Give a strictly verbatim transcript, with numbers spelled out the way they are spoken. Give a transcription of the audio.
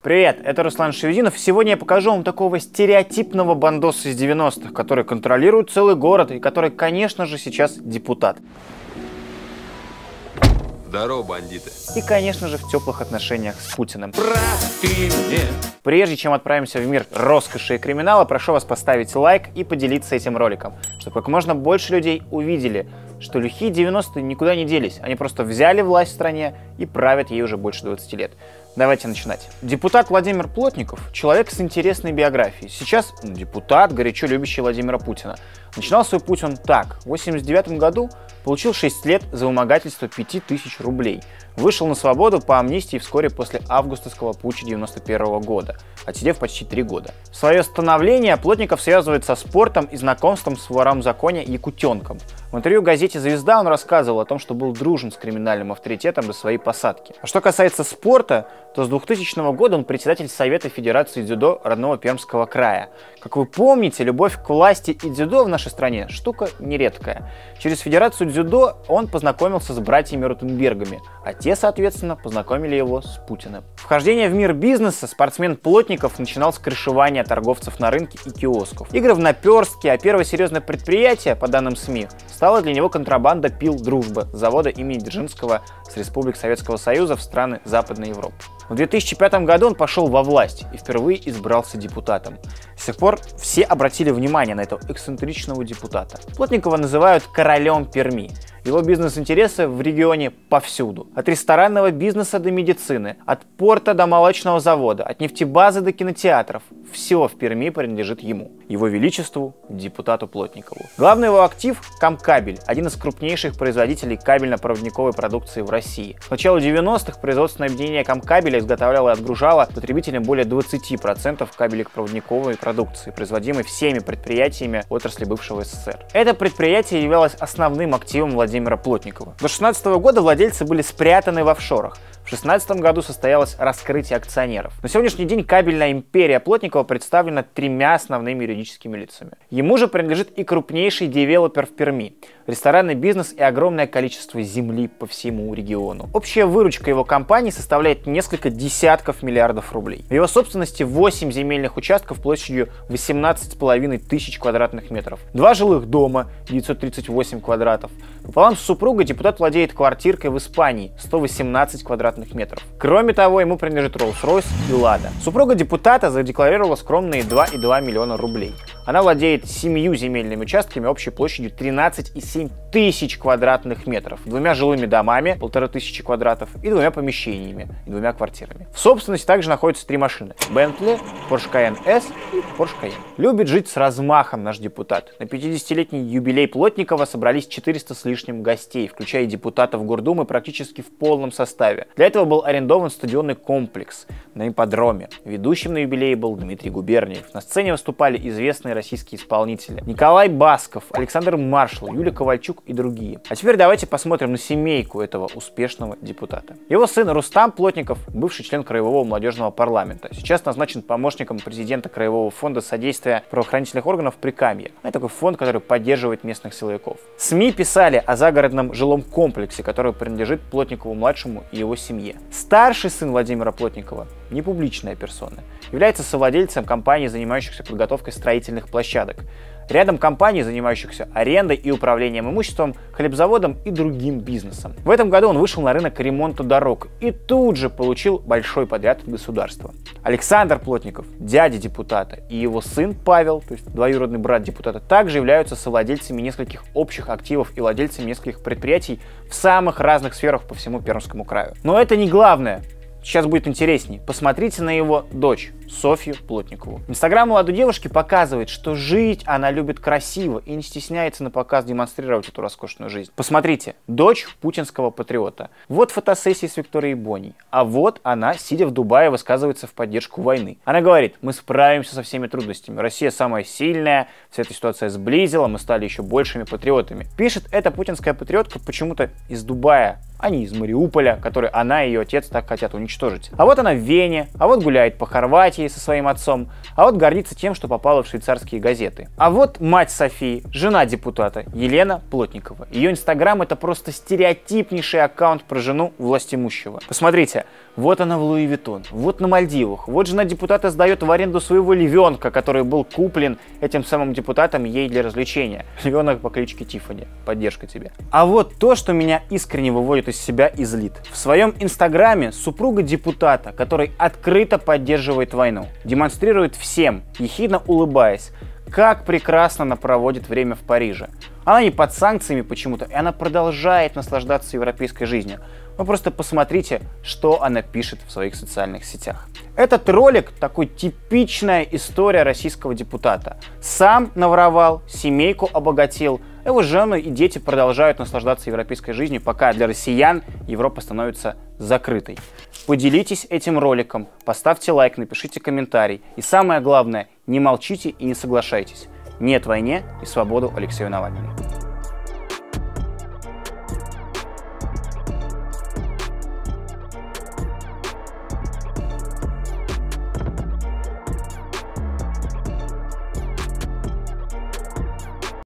Привет, это Руслан Шевединов. Сегодня я покажу вам такого стереотипного бандоса из девяностых, который контролирует целый город и который, конечно же, сейчас депутат. Здорово, бандиты. И, конечно же, в теплых отношениях с Путиным. Прости мне. Прежде чем отправимся в мир роскоши и криминала, прошу вас поставить лайк и поделиться этим роликом, чтобы как можно больше людей увидели, что лихие девяностые никуда не делись. Они просто взяли власть в стране и правят ей уже больше двадцати лет. Давайте начинать. Депутат Владимир Плотников – человек с интересной биографией. Сейчас ну, депутат, горячо любящий Владимира Путина. Начинал свой путь он так. В восемьдесят девятом году получил шесть лет за вымогательство пяти тысяч рублей. Вышел на свободу по амнистии вскоре после августовского путча девяносто первого года, отсидев почти три года. Свое становление Плотников связывает со спортом и знакомством с вором в законе Якутенком. В интервью газете «Звезда» он рассказывал о том, что был дружен с криминальным авторитетом до своей посадки. А что касается спорта, то с двухтысячного года он председатель Совета Федерации дзюдо родного Пермского края. Как вы помните, любовь к власти и дзюдо в нашей стране штука нередкая. Через Федерацию дзюдо он познакомился с братьями Ротенбергами, а те, соответственно, познакомили его с Путиным. Вхождение в мир бизнеса спортсмен Плотников начинал с крышевания торговцев на рынке и киосков. Игры в наперстке, а первое серьезное предприятие, по данным СМИ, стала для него контрабанда пил «Дружба» завода имени Дзержинского с республик Советского Союза в страны Западной Европы. В две тысячи пятом году он пошел во власть и впервые избрался депутатом. С тех пор все обратили внимание на этого эксцентричного депутата. Плотникова называют королем Перми. Его бизнес-интересы в регионе повсюду. От ресторанного бизнеса до медицины, от порта до молочного завода, от нефтебазы до кинотеатров. Все в Перми принадлежит ему. Его величеству, депутату Плотникову. Главный его актив – Камкабель, один из крупнейших производителей кабельно-проводниковой продукции в России. К началу девяностых производственное объединение Камкабеля изготовляло и отгружало потребителям более двадцати процентов кабелек-проводниковой продукции, производимой всеми предприятиями отрасли бывшего СССР. Это предприятие являлось основным активом Владимира Плотникова. До две тысячи шестнадцатого года владельцы были спрятаны в офшорах. В две тысячи шестнадцатом году состоялось раскрытие акционеров. На сегодняшний день кабельная империя Плотникова представлена тремя основными юридическими лицами. Ему же принадлежит и крупнейший девелопер в Перми, ресторанный бизнес и огромное количество земли по всему региону. Общая выручка его компании составляет несколько десятков миллиардов рублей. В его собственности восемь земельных участков площадью восемнадцать с половиной тысяч квадратных метров, два жилых дома девятьсот тридцать восемь квадратов. Пополам с супругой депутат владеет квартиркой в Испании сто восемнадцать квадратных метров. Кроме того, ему принадлежит Rolls-Royce и Лада. Супруга депутата задекларировала скромные два и две миллиона рублей. Она владеет семью земельными участками общей площадью тринадцать и семь тысяч квадратных метров, двумя жилыми домами, полторы тысячи квадратов, и двумя помещениями, и двумя квартирами. В собственности также находятся три машины: Bentley, Porsche Cayenne S и Porsche Cayenne. Любит жить с размахом наш депутат. На пятидесятилетний юбилей Плотникова собрались четыреста с лишним гостей, включая депутатов Гордумы практически в полном составе. Для этого был арендован стадионный комплекс на ипподроме. Ведущим на юбилее был Дмитрий Губерниев. На сцене выступали известные российские исполнители: Николай Басков, Александр Маршал, Юлия Ковальчук и другие. А теперь давайте посмотрим на семейку этого успешного депутата. Его сын Рустам Плотников, бывший член Краевого молодежного парламента, сейчас назначен помощником президента Краевого фонда содействия правоохранительных органов Прикамья. Это такой фонд, который поддерживает местных силовиков. СМИ писали о загородном жилом комплексе, который принадлежит Плотникову-младшему и его семье. Старший сын Владимира Плотникова, не публичная персона, является совладельцем компаний, занимающихся подготовкой строительных площадок. Рядом компаний, занимающихся арендой и управлением имуществом, хлебзаводом и другим бизнесом. В этом году он вышел на рынок ремонта дорог и тут же получил большой подряд от государства. Александр Плотников, дядя депутата, и его сын Павел, то есть двоюродный брат депутата, также являются совладельцами нескольких общих активов и владельцами нескольких предприятий в самых разных сферах по всему Пермскому краю. Но это не главное. Сейчас будет интересней. Посмотрите на его дочь, Софью Плотникову. Инстаграм молодой девушки показывает, что жить она любит красиво и не стесняется на показ демонстрировать эту роскошную жизнь. Посмотрите, дочь путинского патриота. Вот фотосессии с Викторией Боней. А вот она, сидя в Дубае, высказывается в поддержку войны. Она говорит: мы справимся со всеми трудностями. Россия самая сильная, вся эта ситуация сблизила, мы стали еще большими патриотами. Пишет эта путинская патриотка почему-то из Дубая, а не из Мариуполя, который она и ее отец так хотят уничтожить. А вот она в Вене, а вот гуляет по Хорватии, ей со своим отцом, а вот гордится тем, что попала в швейцарские газеты. А вот мать Софии, жена депутата Елена Плотникова. Ее инстаграм — это просто стереотипнейший аккаунт про жену властимущего. Посмотрите, вот она в Луи Виттон, вот на Мальдивах, вот жена депутата сдает в аренду своего львенка, который был куплен этим самым депутатом ей для развлечения. Львенок по кличке Тиффани. Поддержка тебе. А вот то, что меня искренне выводит из себя и злит. В своем инстаграме супруга депутата, который открыто поддерживает войну, демонстрирует всем, ехидно улыбаясь, как прекрасно она проводит время в Париже. Она не под санкциями почему-то, и она продолжает наслаждаться европейской жизнью. Вы просто посмотрите, что она пишет в своих социальных сетях. Этот ролик — такой типичная история российского депутата. Сам наворовал, семейку обогатил, его жену и дети продолжают наслаждаться европейской жизнью, пока для россиян Европа становится закрытой. Поделитесь этим роликом, поставьте лайк, напишите комментарий. И самое главное, не молчите и не соглашайтесь. Нет войне и свободу Алексею Навальному.